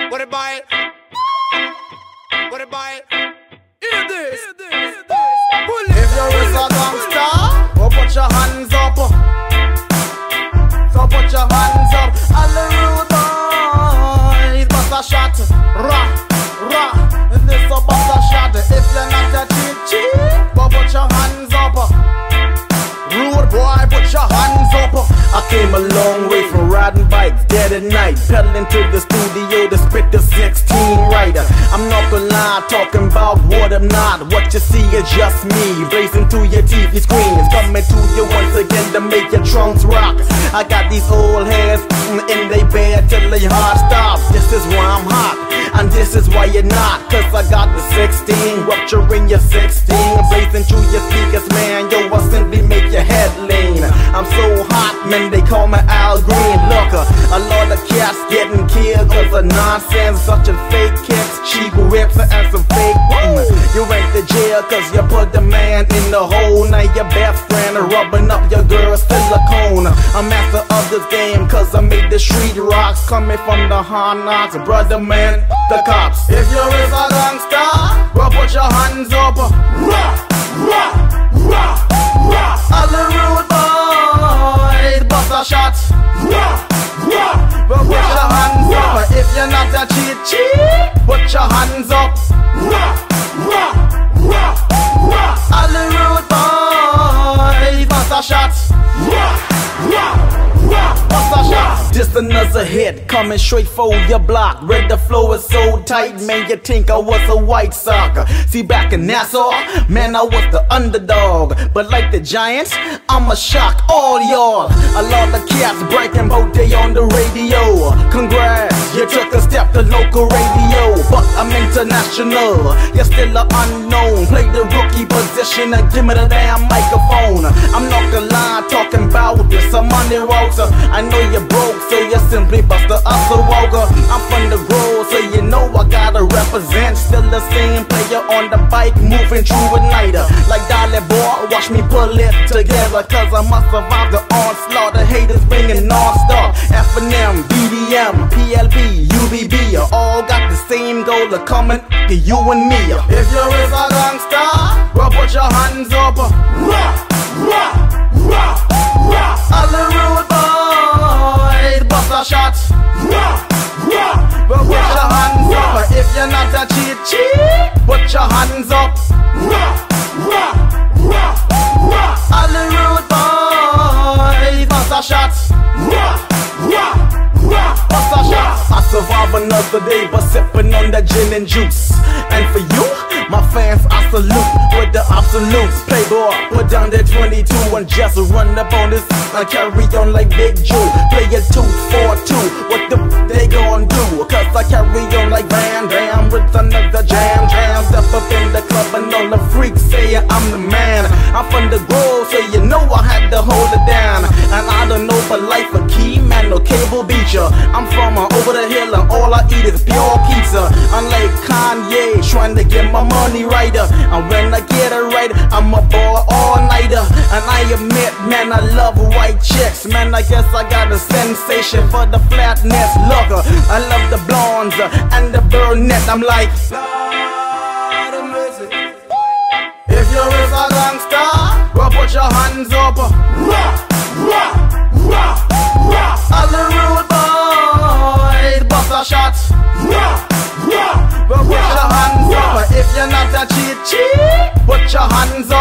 What it buy? What it buy? Hear this. If you're a gangster, go put your hands up. So put your hands up. All the rude boys, bust a shot. Rah, rah. And this a bust a shot. If you're not a cheat, go put your hands up. Rude boy, put your hands up. I came a long way from riding bikes dead at night, pedaling to the studio to spit the 16 rider. I'm not gonna lie, talking about what I'm not. What you see is just me, blazing through your TV screens, coming to you once again to make your trunks rock. I got these old heads in they bed till they heart stops. This is why I'm hot, and this is why you're not. Cause I got the 16, rupturing your 16, blazing through your speakers, man. Yo, I simply make your head lean. I'm so hot, man, they call me Al Green. Look, a lot of cats getting killed cause of nonsense, such as fake kicks, cheap whips, and some fake You went to jail cause you put the man in the hole. Now your best friend rubbing up your girl's silicone. I'm master of this game cause I made the street rocks, coming from the hard knocks, brother man, the cops. If you're a gangster, go put your hands up. Rah, rah, rah, rah. All the rude boys, bust a shot. Rah, rah, go put your hands up. If you're not a cheat, put your hands up. Rah, rah, rah, rah. All the rude boys, bust a shot. Rah, rah, rah, bust a shot. Just another hit coming straight for your block. Red, the flow is so tight, man, you think I was a White Sox. See, back in Nassau, man, I was the underdog. But like the Giants, I'ma shock all y'all. A lot of cats breaking both day on the radio. Congrats, you took a step to local radio. But I'm international, you're still an unknown. Play the rookie position and give me the damn microphone. I'm not gonna lie, talking about this, some money walks. I know you're broke, so you simply bust the hustle walker. I'm from the grove, so you know I gotta represent. Still the same player on the bike, moving through at night. Like Dolly Boy, watch me pull it together, cause I must survive the onslaught. The haters bringing non-stop. F&M, BDM, PLB, UBB, all got the same goal of coming to you and me. If you're a gangster, go put your hands up. Rah, rah, rah, rah. All the rude boys, bust a shot. Rah, rah, go put your hands up. If you're not a cheat, put your hands up. Rah, rah, rah, rah. All the rude boys, bust a shot. Rah, rah, rah, bust a shot. I survive another day but sipping on that gin and juice. And for you, my fans, I salute with the absolutes. Playboy, put down that 22 and just run up on this. I carry on like Big Joe. Play a 2-4-2. What the they gon' do? Cause I carry on like Van Damme with another jam. Step up in the club and all the freaks say I'm the man. I'm from the grove, so you know I had to hold it down. And I don't know for life a key man, no cable beacher. I'm from over the hill and all I eat is pure pizza. Unlike Kanye, trying to get my money right. And when I get it right, I'm a ball all-nighter. And I admit, man, I love white chicks. Man, I guess I got a sensation for the flatness. Look, I love the blondes and the brunette. I'm like, if you're a gangster, go put your hands up. Rah, rah, rah, rah. All the rude boys, bust a shot. Rah, rah, go put your hands up. If you're not a cheat, put your hands up.